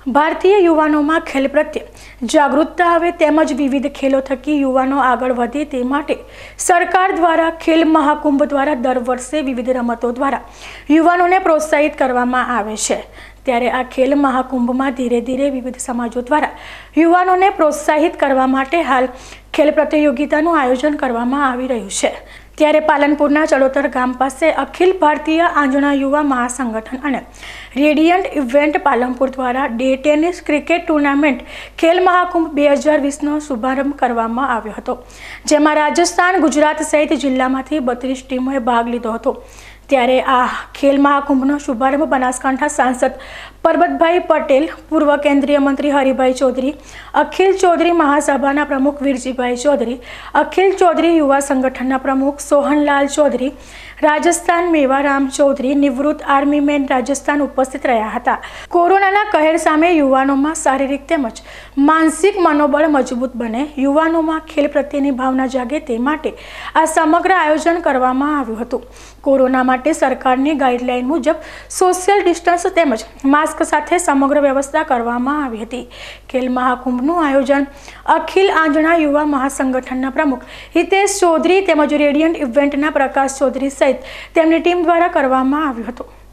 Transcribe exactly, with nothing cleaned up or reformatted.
ભારતીય યુવાનોમાં ખેલ પ્રત્યે જાગૃતતા આવે તેમજ વિવિધ ખેલો થકી યુવાનો આગળ વધે તે માટે સરકાર દ્વારા ખેલ મહાકુંભ દ્વારા દર વર્ષે વિવિધ રમતો દ્વારા યુવાનોને પ્રોત્સાહિત કરવામાં આવે છે। ત્યારે આ ખેલ મહાકુંભમાં ધીરે ધીરે વિવિધ સમાજો દ્વારા યુવાનોને પ્રોત્સાહિત કરવા માટે હાલ ખેલ પ્રતિયોગિતાનું આયોજન કરવામાં આવી રહ્યું છે। ત્યારે પાલનપુરના ચડોતર ગામ પાસે અખિલ ભારતીય આંજણા યુવા મહાસંગઠન અને રેડિયન્ટ ઇવેન્ટ પાલનપુર દ્વારા day tennis cricket tournament Khel Mahakumbh બે હજાર વીસનો શુભારંભ કરવામાં આવ્યો હતો, જેમાં રાજસ્થાન, ગુજરાત સહિત જિલ્લામાંથી બત્રીસ ટીમોએ ભાગ લીધો હતો। ત્યારે આ ખેલ મહાકુંભનો શુભારંભ બનાસકાંઠા સાંસદ પરબતભાઈ પટેલ, પૂર્વ કેન્દ્રીય મંત્રી હરિભાઈ ચૌધરી, અખિલ ચૌધરી મહાસભાના પ્રમુખ વીરજીભાઈ ચૌધરી, અખિલ ચૌધરી યુવા સંગઠનના પ્રમુખ સોહનલાલ ચૌધરી, રાજસ્થાન મેવારામ ચૌધરી, નિવૃત્ત આર્મી મેન રાજસ્થાન ઉપસ્થિત રહ્યા હતા। કોરોનાના કહેર સામે યુવાનોમાં શારીરિક તેમજ માનસિક મનોબળ મજબૂત બને, યુવાનોમાં ખેલ પ્રત્યેની ભાવના જાગે તે માટે આ સમગ્ર આયોજન કરવામાં આવ્યું હતું। કોરોના માટે સરકારની ગાઈડલાઈન મુજબ સોશિયલ ડિસ્ટન્સ તેમજ માસ્ક સાથે સમગ્ર વ્યવસ્થા કરવામાં આવી હતી। ખેલ મહાકુંભનું આયોજન અખિલ આંજણા યુવા મહાસંગઠનના પ્રમુખ હિતેશ ચૌધરી તેમજ રેડિયન્ટ ઇવેન્ટના પ્રકાશ ચૌધરી સહિત તેમની ટીમ દ્વારા કરવામાં આવ્યું હતું।